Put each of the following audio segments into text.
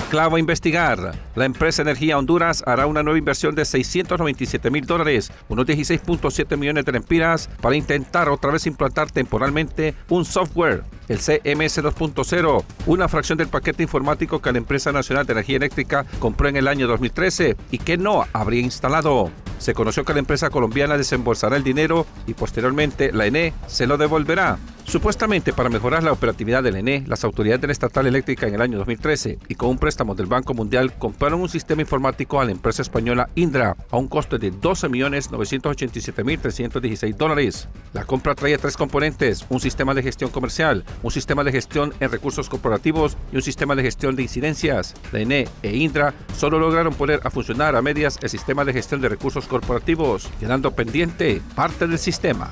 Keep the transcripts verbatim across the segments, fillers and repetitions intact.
Clavo a investigar. La empresa Energía Honduras hará una nueva inversión de seiscientos noventa y siete mil dólares, unos dieciséis punto siete millones de lempiras, para intentar otra vez implantar temporalmente un software, el C M S dos punto cero, una fracción del paquete informático que la Empresa Nacional de Energía Eléctrica compró en el año dos mil trece y que no habría instalado. Se conoció que la empresa colombiana desembolsará el dinero y posteriormente la E N E se lo devolverá. Supuestamente para mejorar la operatividad del E N E, las autoridades de la estatal eléctrica en el año dos mil trece y con un préstamo del Banco Mundial compraron un sistema informático a la empresa española Indra a un costo de doce millones novecientos ochenta y siete mil trescientos dieciséis dólares. La compra traía tres componentes: un sistema de gestión comercial, un sistema de gestión en recursos corporativos y un sistema de gestión de incidencias. La E N E e Indra solo lograron poner a funcionar a medias el sistema de gestión de recursos corporativos, quedando pendiente parte del sistema.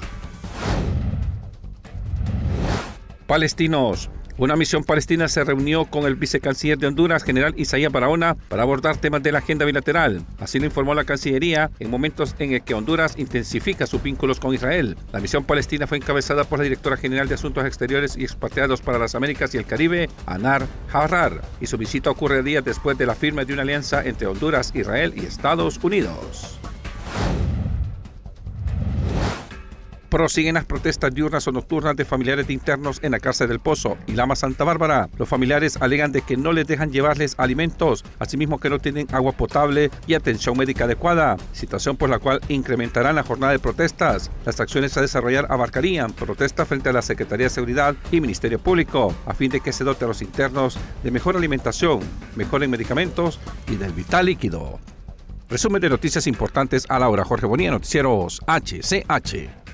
Palestinos. Una misión palestina se reunió con el vicecanciller de Honduras, general Isaías Barahona, para abordar temas de la agenda bilateral. Así lo informó la Cancillería en momentos en el que Honduras intensifica sus vínculos con Israel. La misión palestina fue encabezada por la directora general de Asuntos Exteriores y Expatriados para las Américas y el Caribe, Anar Harrar, y su visita ocurre días después de la firma de una alianza entre Honduras, Israel y Estados Unidos. Prosiguen las protestas diurnas o nocturnas de familiares de internos en la cárcel del Pozo y Lama Santa Bárbara. Los familiares alegan de que no les dejan llevarles alimentos, asimismo que no tienen agua potable y atención médica adecuada, situación por la cual incrementarán la jornada de protestas. Las acciones a desarrollar abarcarían protesta frente a la Secretaría de Seguridad y Ministerio Público, a fin de que se dote a los internos de mejor alimentación, mejoren medicamentos y del vital líquido. Resumen de noticias importantes a la hora. Jorge Bonilla, Noticieros H C H.